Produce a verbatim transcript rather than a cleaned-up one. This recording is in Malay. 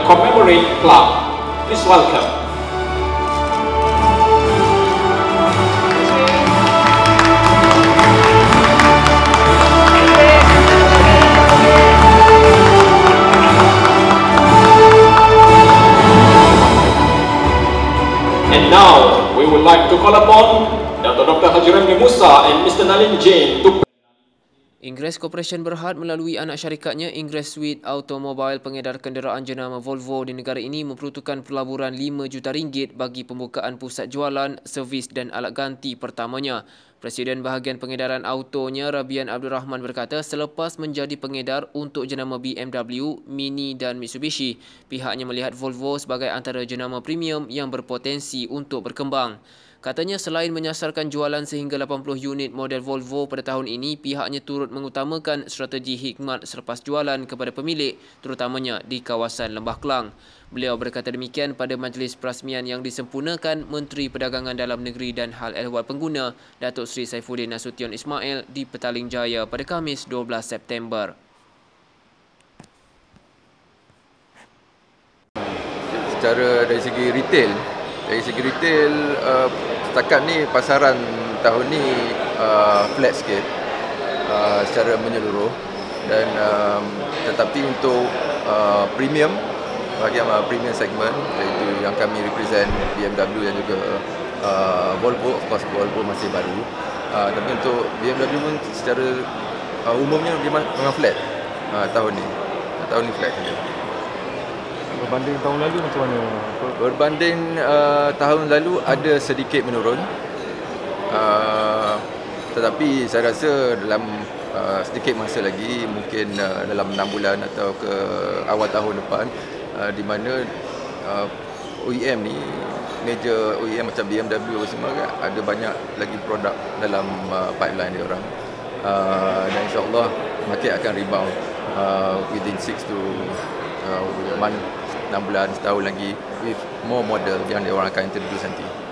Commemorate Club. Please welcome. And now, we would like to call upon Dato' Doktor Haji Ramli Musa and Mister Nalin Jain to Inggris Corporation Berhad melalui anak syarikatnya Inggris Suite Automobile pengedar kenderaan jenama Volvo di negara ini memperuntukkan pelaburan lima juta ringgit bagi pembukaan pusat jualan, servis dan alat ganti pertamanya. Presiden bahagian pengedaran autonya Rabian Abdul Rahman berkata selepas menjadi pengedar untuk jenama B M W, Mini dan Mitsubishi, pihaknya melihat Volvo sebagai antara jenama premium yang berpotensi untuk berkembang. Katanya selain menyasarkan jualan sehingga lapan puluh unit model Volvo pada tahun ini, pihaknya turut mengutamakan strategi khidmat selepas jualan kepada pemilik, terutamanya di kawasan Lembah Kelang. Beliau berkata demikian pada majlis perasmian yang disempurnakan Menteri Perdagangan Dalam Negeri dan Hal Ehwal Pengguna, Datuk Seri Saifuddin Nasution Ismail di Petaling Jaya pada Khamis dua belas September. Secara dari segi retail, dari segi retail uh, setakat ni pasaran tahun ni uh, flat sikit uh, secara menyeluruh, dan um, tetapi untuk uh, premium, bahagian uh, premium segment iaitu yang kami represent B M W dan juga uh, Volvo, of course Volvo masih baru, uh, tapi untuk B M W pun secara uh, umumnya memang flat uh, tahun ni tahun ni flat saja. Berbanding tahun lalu macam mana? Berbanding uh, tahun lalu ada sedikit menurun, uh, tetapi saya rasa dalam uh, sedikit masa lagi, mungkin uh, dalam enam bulan atau ke awal tahun depan, uh, di mana uh, O E M ni, major O E M macam B M W semua kan, ada banyak lagi produk dalam uh, pipeline dia orang, uh, dan insyaAllah market akan rebound uh, within six to uh, month, enam bulan, setahun lagi, with more model yang dia orang akan introduce nanti.